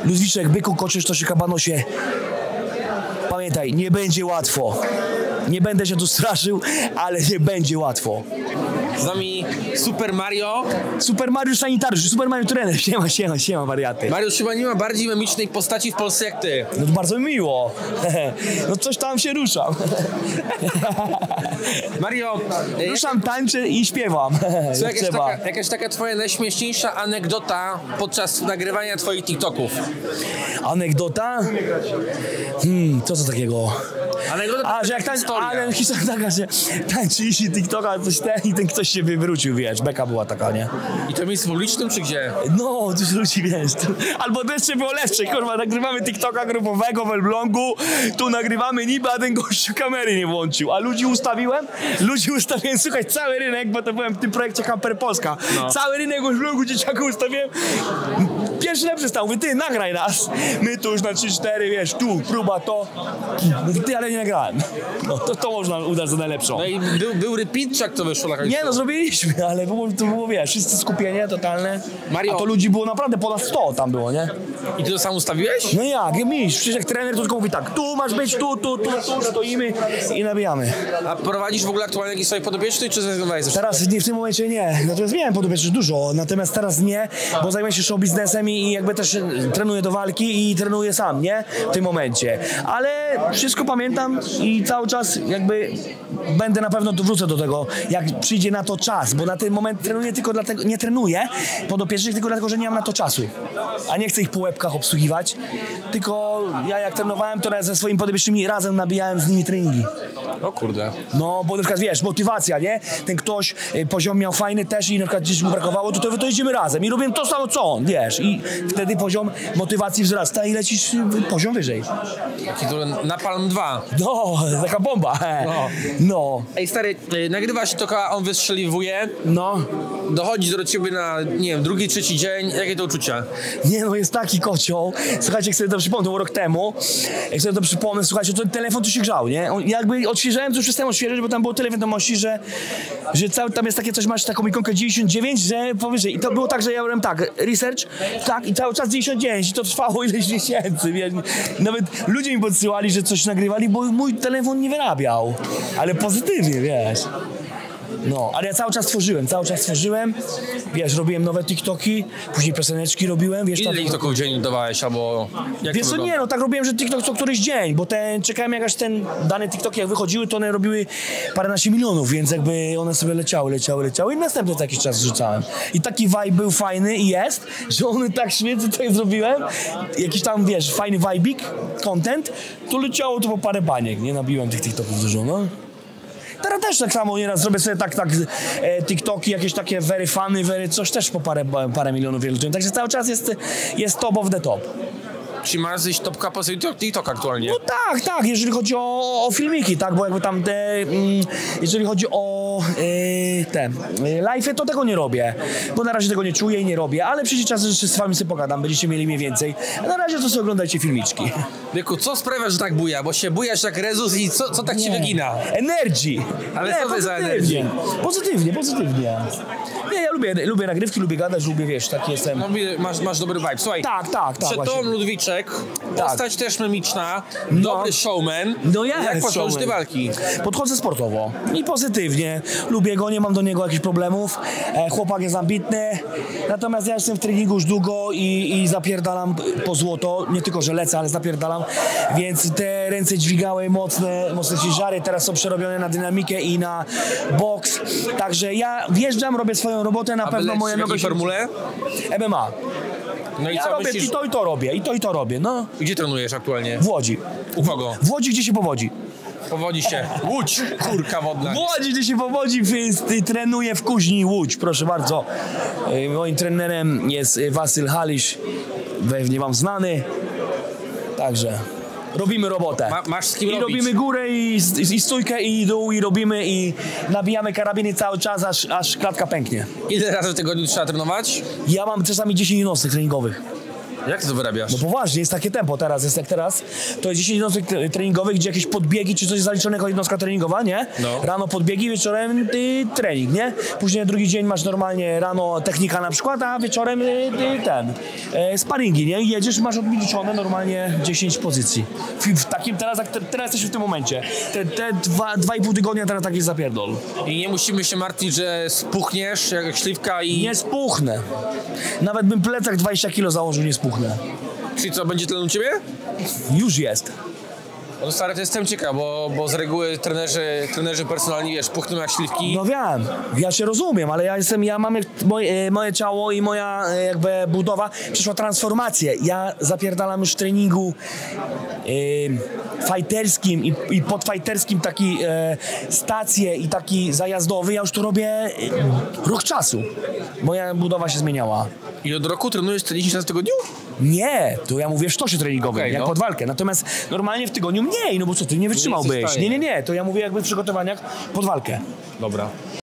Ludwiczek, byku, koczysz, to się kabanosie. Pamiętaj, nie będzie łatwo. Nie będę się tu straszył, ale nie będzie łatwo. Z nami Super Mario. Super Mario Sanitariusz, Super Mario trener. Siema, wariaty. Mariusz, chyba nie ma bardziej memicznej postaci w Polsce jak ty. No to bardzo mi miło. No coś tam się ruszam. Mario, Ruszam, tańczę i śpiewam. jakaś taka twoja najśmieszniejsza anegdota podczas nagrywania twoich TikToków? Anegdota? Co to takiego? Anegdota, że jak historia. Ale historia taka, że tańczyliście TikToka, coś i ten ktoś się wywrócił, wiesz, beka była taka, nie? I to w miejscu publicznym, czy gdzie? No, coś ludzi, wiesz. Albo to jeszcze było lepsze, kurwa, nagrywamy TikToka grupowego w Elblągu, tu nagrywamy niby, a ten gościu kamery nie włączył, a ludzi ustawiłem, słuchaj, cały rynek, bo to byłem w tym projekcie Camper Polska, cały rynek w Elblągu dzieciaków ustawiłem, pierwszy lepszy stał, mówię, ty, nagraj nas, my tu już na 3-4, wiesz, tu, próba, to, mówię, ty, ale nie nagrałem, no, to można udać za najlepszą. No i był repeat, czy jak to wyszło na końcu? Nie, no zrobiliśmy, ale to było, wiesz, wszyscy skupienie totalne, Mario. a to ludzi było naprawdę ponad 100 tam było, nie? I ty to sam ustawiłeś? No jak mistrz, przecież jak trener to tylko mówi tak, tu masz być, tu, stoimy i nabijamy. A prowadzisz w ogóle aktualnie jakiś swoje podopieczny, czy zrezygnowałeś? Teraz nie, w tym momencie nie, natomiast miałem podopiecznych dużo, natomiast teraz nie, bo zajmuję się show biznesem i jakby też trenuję do walki i trenuję sam, nie? W tym momencie, ale wszystko pamiętam i cały czas jakby będę na pewno wrócę do tego, jak przyjdzie na to czas, bo na ten moment trenuję tylko dlatego, nie trenuję podopiecznych tylko dlatego, że nie mam na to czasu, a nie chcę ich po łebkach obsługiwać, tylko ja jak trenowałem, to ze swoimi podopiecznymi razem nabijałem z nimi treningi. O kurde. No, bo na przykład wiesz, motywacja, nie? Ten ktoś poziom miał fajny też i na przykład gdzieś mu brakowało, to jedziemy razem i robię to samo co on, wiesz, i wtedy poziom motywacji wzrasta i lecisz poziom wyżej. Taki Napalm 2. No, taka bomba. No. Ej stary, nagrywasz TikToka, on wystrzeliwuje. No. Dochodzi do ciebie na, nie wiem, drugi, trzeci dzień. Jakie to uczucia? Nie no, jest taki kocioł. Słuchajcie, jak sobie to przypomnę, to było rok temu. Jak sobie to przypomnę, słuchajcie, to telefon tu się grzał, nie? Jakby odświeżałem, to już przestałem odświeżać, bo tam było tyle wiadomości, że cały, tam jest takie coś, masz taką ikonkę 99, że powyżej. I to było tak, że ja robiłem tak, research, tak, i cały czas 99 i to trwało ileś miesięcy, wiesz? Nawet ludzie mi podsyłali, że coś nagrywali, bo mój telefon nie wyrabiał. Ale pozytywnie, wiesz. No, ale ja cały czas tworzyłem, wiesz, robiłem nowe TikToki, później pioseneczki robiłem, wiesz. Ile TikToków w dzień dawałeś, albo jak wiesz co, nie, no tak robiłem, że TikTok co któryś dzień, bo czekałem jak aż ten dane TikToki jak wychodziły, to one robiły paręnaście milionów, więc jakby one sobie leciały i następny to jakiś czas rzucałem. I taki vibe był fajny i jest, że one tak świetnie tutaj zrobiłem, jakiś tam, wiesz, fajny vibik, content, to leciało to po parę baniek, nie nabiłem tych TikToków dużo, no. Teraz też tak samo nieraz zrobię sobie tak TikToki, jakieś takie very funny, coś też po parę milionów wielu. Także cały czas jest top of the top. Czyli masz gdzieś topka po TikTok aktualnie? No tak, jeżeli chodzi o filmiki, tak, bo jakby tam jeżeli chodzi o live'y, to tego nie robię, bo na razie tego nie czuję i nie robię, ale przyjdzie czas, że z wami sobie pogadam, będziecie mieli mnie więcej, a na razie to sobie oglądajcie filmiczki. Wieku, co sprawia, że tak buja? Bo się bujasz jak Rezus i co tak ci wygina? Energy! Ale co to jest za energy? Pozytywnie. Nie, ja lubię nagrywki, lubię gadać, lubię, wiesz, taki jestem. No, masz dobry vibe. Słuchaj, Tak. przed tobą Ludwiczek, postać też memiczna, dobry showman. No jak podchodzisz do walki? Podchodzę sportowo i pozytywnie. Lubię go, nie mam do niego jakichś problemów. Chłopak jest ambitny, natomiast ja jestem w treningu już długo i zapierdalam po złoto. Nie tylko, że lecę, ale zapierdalam. Więc te ręce dźwigały mocne ciężary, teraz są przerobione na dynamikę i na boks. Także ja wjeżdżam, robię swoją robotę, na pewno moje nogi. W formule? MMA. No i Ja co robię myślisz? i to robię, no. Gdzie trenujesz aktualnie? W Łodzi. U kogo? W Łodzi, gdzie się powodzi. Powodzi się. Łódź, kurka wodna. W Łodzi, gdzie się powodzi, trenuję w Kuźni Łódź, proszę bardzo. Moim trenerem jest Wasyl Halisz, pewnie wam znany. Także robimy robotę. Masz z kim I robić. robimy górę i stójkę i dół i robimy i nabijamy karabiny cały czas, aż klatka pęknie. Ile razy w tygodniu trzeba trenować? Ja mam czasami 10 jednostek treningowych. Jak ty to wyrabiasz? No poważnie, jest takie tempo teraz, jest jak teraz. To jest 10 jednostek treningowych, gdzie jakieś podbiegi, czy coś jest zaliczone jako jednostka treningowa, nie? No. Rano podbiegi, wieczorem trening, nie? Później drugi dzień masz normalnie rano technika na przykład, a wieczorem sparingi, nie? I jedziesz, masz odliczone normalnie 10 pozycji. W takim teraz jesteśmy w tym momencie. Te 2,5 tygodnia teraz taki zapierdol. I nie musimy się martwić, że spuchniesz jak śliwka i... Nie spuchnę. Nawet bym plecak 20 kg założył, nie spuchnę. Czyli co, będzie tlen u ciebie? Już jest. No stary, to jestem ciekaw, bo z reguły trenerzy personalni, wiesz, puchną jak śliwki. No wiem, ja się rozumiem, ale ja mam moje ciało i moja jakby budowa przeszła transformację. Ja zapierdalam już w treningu fajterskim i podfajterskim taki stację i taki zajazdowy. Ja już to robię rok czasu. Moja budowa się zmieniała. I od roku trenujesz 40 razy w tygodniu? Nie, to ja mówię w sztosie treningowym, Okej, jak no. pod walkę. Natomiast normalnie w tygodniu mniej, no bo co, ty nie wytrzymałbyś. jesteś w stanie. Nie, to ja mówię jakby w przygotowaniach pod walkę. Dobra.